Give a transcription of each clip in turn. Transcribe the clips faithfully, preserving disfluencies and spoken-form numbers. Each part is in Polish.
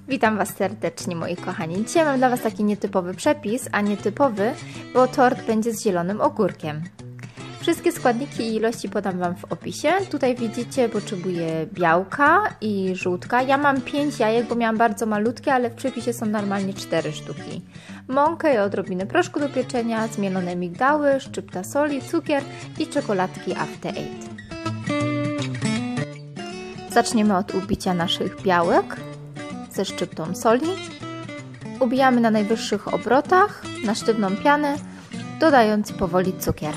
Witam Was serdecznie, moi kochani. Dzisiaj mam dla Was taki nietypowy przepis, a nietypowy, bo tort będzie z zielonym ogórkiem. Wszystkie składniki i ilości podam Wam w opisie. Tutaj widzicie, potrzebuję białka i żółtka. Ja mam pięć jajek, bo miałam bardzo malutkie, ale w przepisie są normalnie cztery sztuki. Mąkę i odrobinę proszku do pieczenia, zmielone migdały, szczypta soli, cukier i czekoladki After Eight. Zaczniemy od ubicia naszych białek ze szczyptą soli. Ubijamy na najwyższych obrotach, na sztywną pianę, dodając powoli cukier.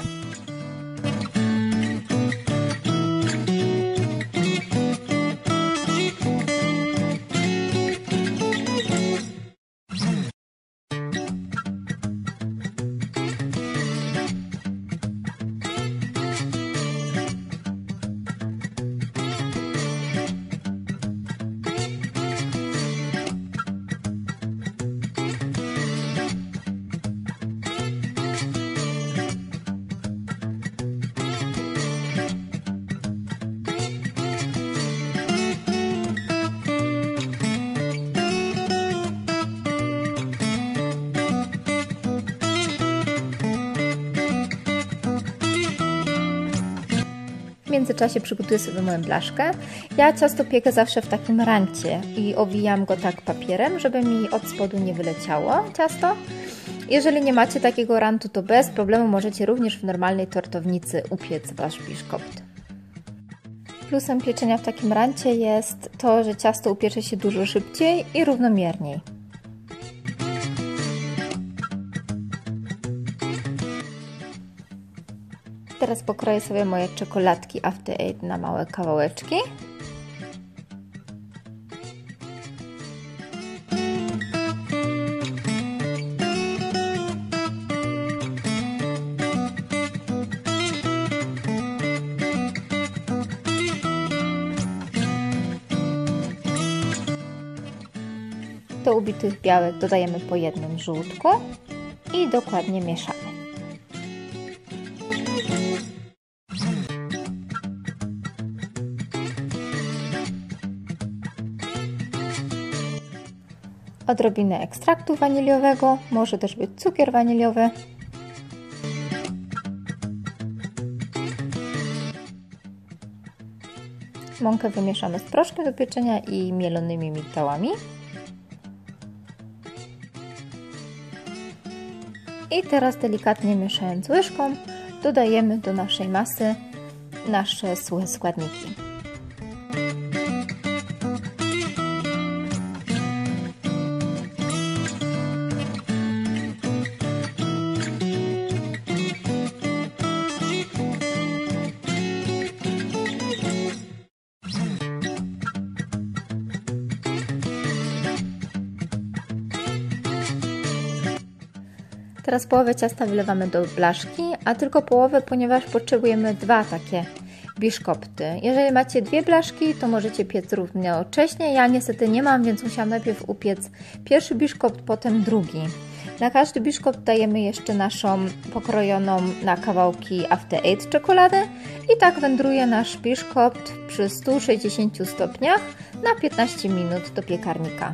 W międzyczasie przygotuję sobie moją blaszkę. Ja ciasto piekę zawsze w takim rancie i owijam go tak papierem, żeby mi od spodu nie wyleciało ciasto. Jeżeli nie macie takiego rantu, to bez problemu możecie również w normalnej tortownicy upiec Wasz biszkopt. Plusem pieczenia w takim rancie jest to, że ciasto upiecze się dużo szybciej i równomierniej. Teraz pokroję sobie moje czekoladki After Eight na małe kawałeczki. Do ubitych białek dodajemy po jednym żółtku i dokładnie mieszamy. Odrobinę ekstraktu waniliowego, może też być cukier waniliowy. Mąkę wymieszamy z proszkiem do pieczenia i mielonymi migdałami. I teraz delikatnie mieszając łyżką dodajemy do naszej masy nasze suche składniki. Teraz połowę ciasta wylewamy do blaszki, a tylko połowę, ponieważ potrzebujemy dwa takie biszkopty. Jeżeli macie dwie blaszki, to możecie piec równocześnie. Ja niestety nie mam, więc musiałam najpierw upiec pierwszy biszkopt, potem drugi. Na każdy biszkopt dajemy jeszcze naszą pokrojoną na kawałki After Eight czekoladę i tak wędruje nasz biszkopt przy stu sześćdziesięciu stopniach na piętnaście minut do piekarnika.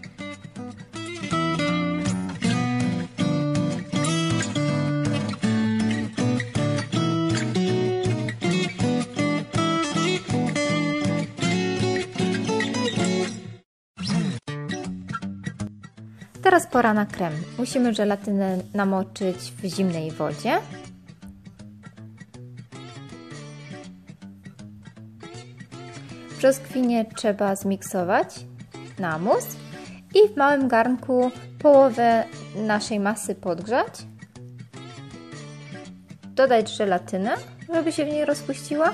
Teraz pora na krem. Musimy żelatynę namoczyć w zimnej wodzie. Brzoskwinie trzeba zmiksować na mus i w małym garnku połowę naszej masy podgrzać. Dodać żelatynę, żeby się w niej rozpuściła.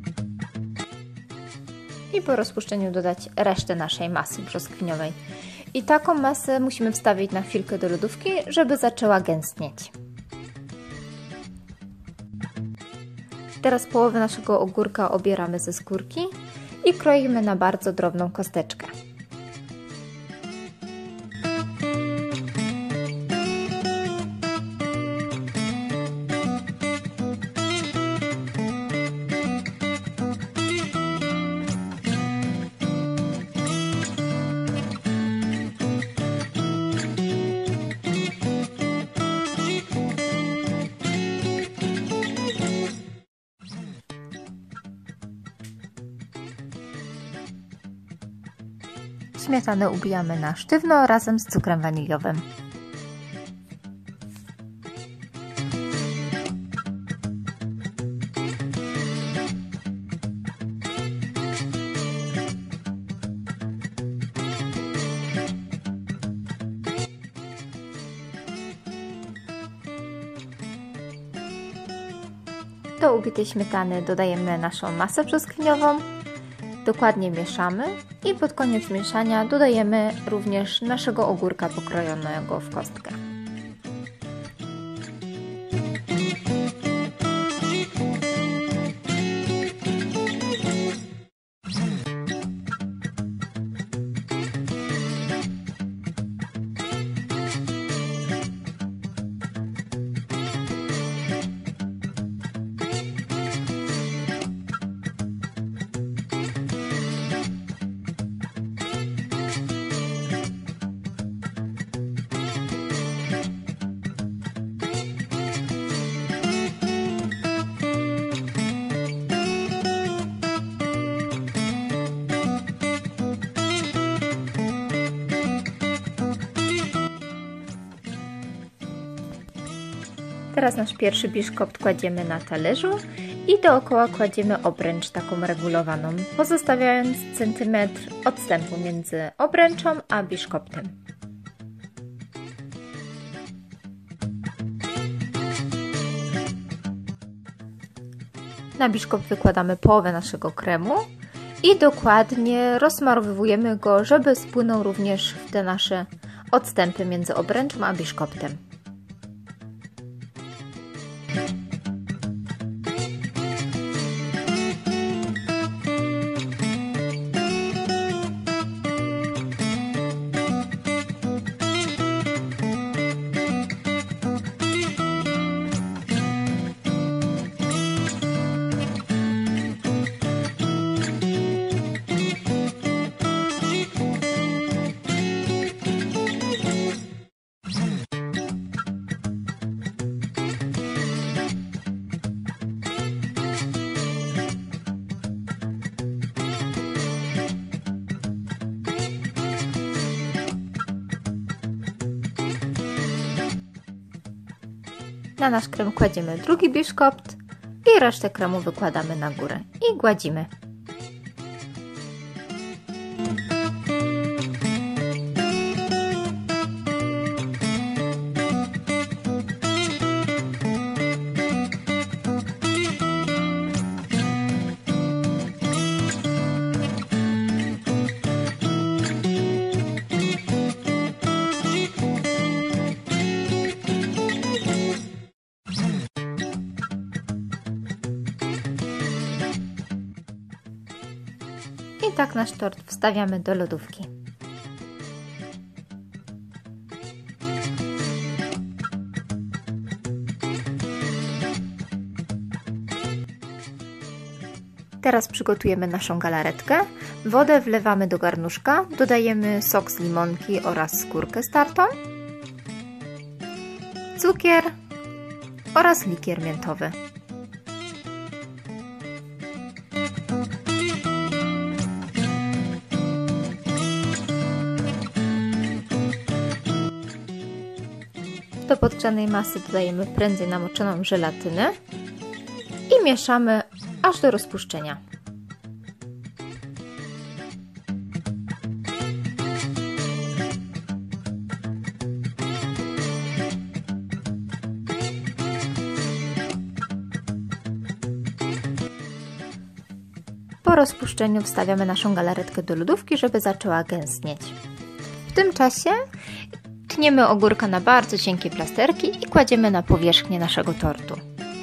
i po rozpuszczeniu dodać resztę naszej masy brzoskwiniowej. I taką masę musimy wstawić na chwilkę do lodówki, żeby zaczęła gęstnieć. Teraz połowę naszego ogórka obieramy ze skórki i kroimy na bardzo drobną kosteczkę. Śmietanę ubijamy na sztywno razem z cukrem waniliowym. Do ubitej śmietany dodajemy naszą masę brzoskwiniową. Dokładnie mieszamy i pod koniec mieszania dodajemy również naszego ogórka pokrojonego w kostkę. Teraz nasz pierwszy biszkopt kładziemy na talerzu i dookoła kładziemy obręcz taką regulowaną, pozostawiając centymetr odstępu między obręczą a biszkoptem. Na biszkopt wykładamy połowę naszego kremu i dokładnie rozsmarowujemy go, żeby spłynął również w te nasze odstępy między obręczą a biszkoptem. Na nasz krem kładziemy drugi biszkopt i resztę kremu wykładamy na górę i gładzimy. I tak nasz tort wstawiamy do lodówki. Teraz przygotujemy naszą galaretkę. Wodę wlewamy do garnuszka, dodajemy sok z limonki oraz skórkę startą, cukier oraz likier miętowy. Do podgrzanej masy dodajemy prędzej namoczoną żelatynę i mieszamy aż do rozpuszczenia. Po rozpuszczeniu wstawiamy naszą galaretkę do lodówki, żeby zaczęła gęstnieć. W W tym czasie tniemy ogórka na bardzo cienkie plasterki i kładziemy na powierzchnię naszego tortu.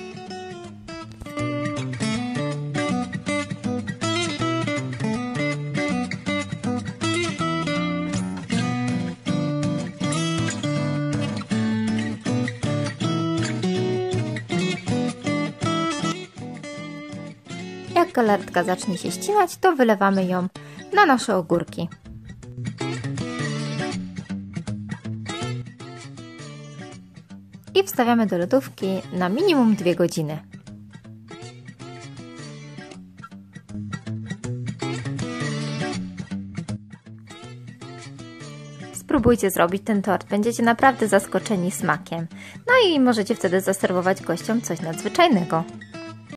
Jak galaretka zacznie się ścinać, to wylewamy ją na nasze ogórki. I wstawiamy do lodówki na minimum dwie godziny. Spróbujcie zrobić ten tort, będziecie naprawdę zaskoczeni smakiem. No i możecie wtedy zaserwować gościom coś nadzwyczajnego.